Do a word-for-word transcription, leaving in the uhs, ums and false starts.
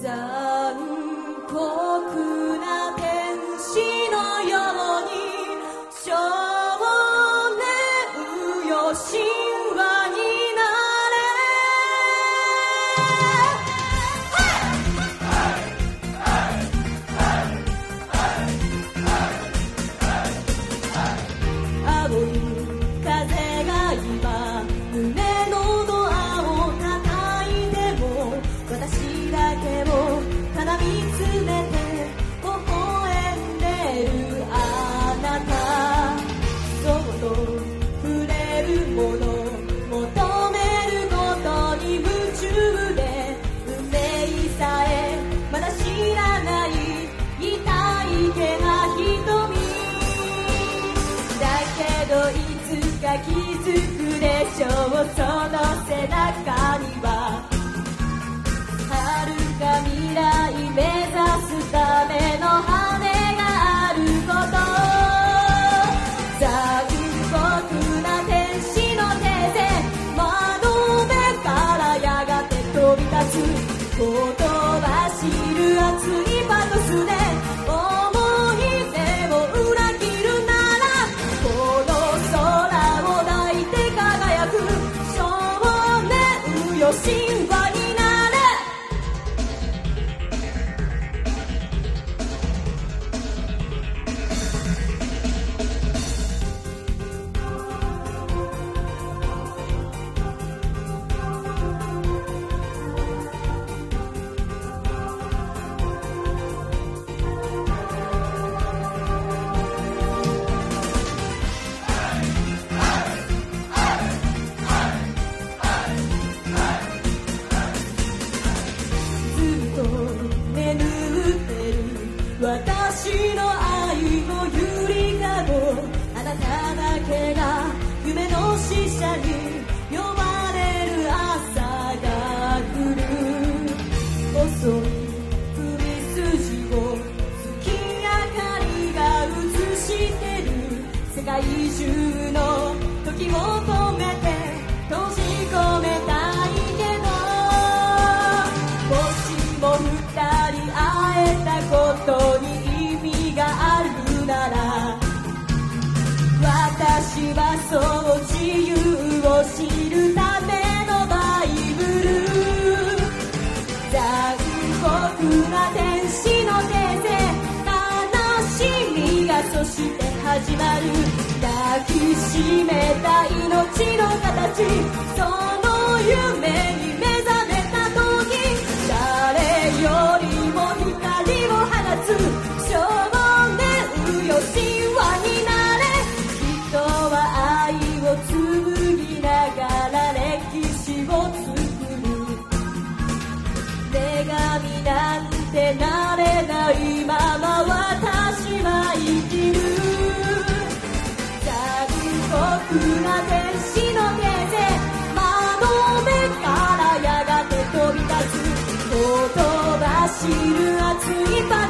残酷な天使のように少年よ神話になれ青い風が今胸のドアを叩いても私だけをただ見つめて微笑んでるあなたそっと触れるもの求めることに夢中で運命さえまだ知らない痛いけな瞳だけどいつか気づくでしょうその背中には遥か未来目指すための羽があること残酷な天使の手で窓辺からやがて飛び立つ言葉知る熱いパトスで思い出を裏切るならこの空を抱いて輝く少年よ神話になれ私の愛のゆりかごあなただけが夢の使者に呼ばれる朝が来る細い首筋を月明かりが映してる世界中の時を止めて閉じ込めたいけどもしも二人会えたことに意味があるなら私はそう自由を知るためのバイブル残酷な天使の手で悲しみがそして始まる抱きしめた命の形その夢に目覚めた時誰よりも光を放つ少年よ神話になれ人は愛を紡ぎながら歴史を作る女神なんてなれないまま私は生きる残酷な天使の手で窓辺からやがて飛び立つ言葉知る熱いパ